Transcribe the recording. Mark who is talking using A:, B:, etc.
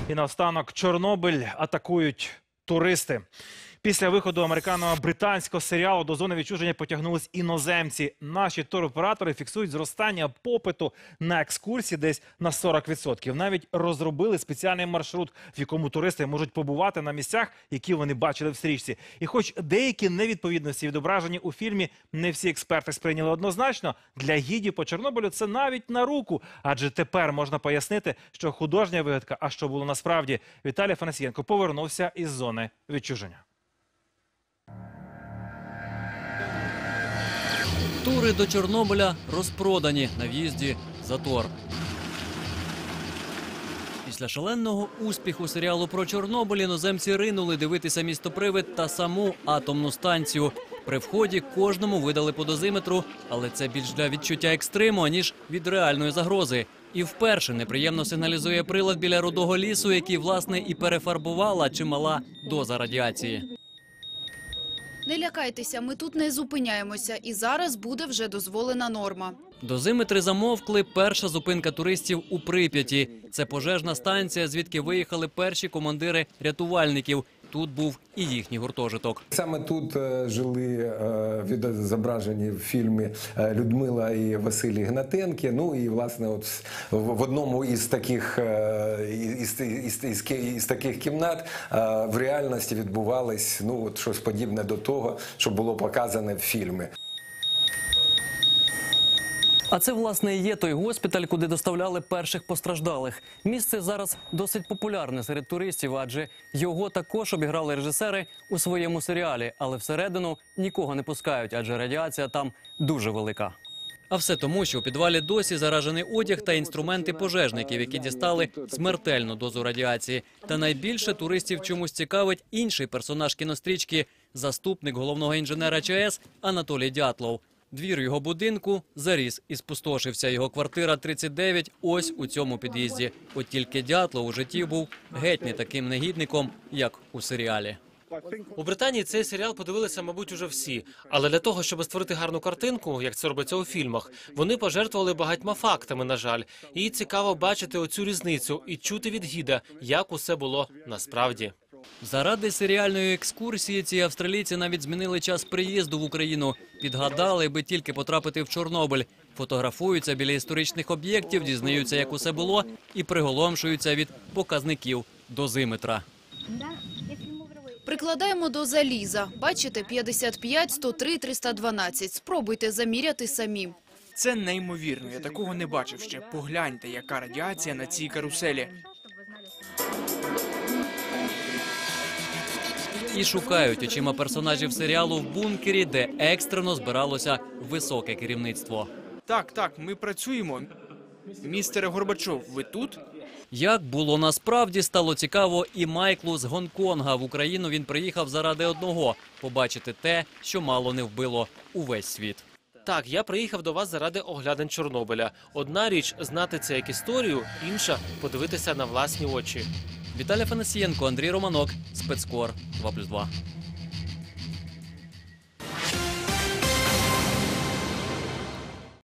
A: І наостанок Чорнобиль атакують туристи. Після виходу американо-британського серіалу до зони відчуження потягнулись іноземці. Наші туроператори фіксують зростання попиту на екскурсії десь на 40%. Навіть розробили спеціальний маршрут, в якому туристи можуть побувати на місцях, які вони бачили в стрічці. І хоч деякі невідповідності відображені у фільмі не всі експерти сприйняли однозначно, для гідів по Чорнобилю це навіть на руку. Адже тепер можна пояснити, що художня вигадка, а що було насправді. Віталій Афанасієнко повернувся із зони відчуження.
B: Тури до Чорнобиля розпродані, на в'їзді затор. Після шаленого успіху серіалу про Чорнобиль іноземці ринули дивитися містопривид та саму атомну станцію. При вході кожному видали по дозиметру, але це більш для відчуття екстриму, ніж від реальної загрози. І вперше неприємно сигналізує прилад біля Рудого лісу, який, власне, і перефарбувала чимала доза радіації.
C: Не лякайтеся, ми тут не зупиняємося. І зараз буде вже дозволена норма.
B: Дозиметри замовкли. Перша зупинка туристів у Прип'яті. Це пожежна станція, звідки виїхали перші командири рятувальників. Тут був і їхній гуртожиток.
D: Саме тут жили відображені в фільмі Людмила і Василій Гнатенки. Ну і, власне, от в одному із таких кімнат в реальності відбувалось щось подібне до того, що було показане в фільмі.
B: А це, власне, і є той госпіталь, куди доставляли перших постраждалих. Місце зараз досить популярне серед туристів, адже його також обіграли режисери у своєму серіалі. Але всередину нікого не пускають, адже радіація там дуже велика. А все тому, що у підвалі досі заражений одяг та інструменти пожежників, які дістали смертельну дозу радіації. Та найбільше туристів чомусь цікавить інший персонаж кінострічки – заступник головного інженера ЧАЕС Анатолій Дятлов. Двір його будинку заріс і спустошився. Його квартира 39 ось у цьому під'їзді. От тільки Дятлов у житті був геть не таким негідником, як у серіалі.
E: У Британії цей серіал подивилися, мабуть, уже всі. Але для того, щоб створити гарну картинку, як це робиться у фільмах, вони пожертвували багатьма фактами, на жаль. І цікаво бачити оцю різницю і чути від гіда, як усе було насправді.
B: Заради серіальної екскурсії ці австралійці навіть змінили час приїзду в Україну. Підгадали, би тільки потрапити в Чорнобиль. Фотографуються біля історичних об'єктів, дізнаються, як усе було, і приголомшуються від показників дозиметра.
C: Прикладаємо до заліза. Бачите, 55, 103, 312. Спробуйте заміряти самі.
F: Це неймовірно, я такого не бачив ще. Погляньте, яка радіація на цій каруселі.
B: І шукають очима персонажів серіалу в бункері, де екстрено збиралося високе керівництво.
F: Так, ми працюємо. Містере Горбачов, ви тут?
B: Як було насправді, стало цікаво і Майклу з Гонконга. В Україну він приїхав заради одного – побачити те, що мало не вбило увесь світ.
E: Так, я приїхав до вас заради оглядин Чорнобиля. Одна річ – знати це як історію, інша – подивитися на власні очі.
B: Віталій Афанасієнко, Андрій Романок, Спецкор 2+2.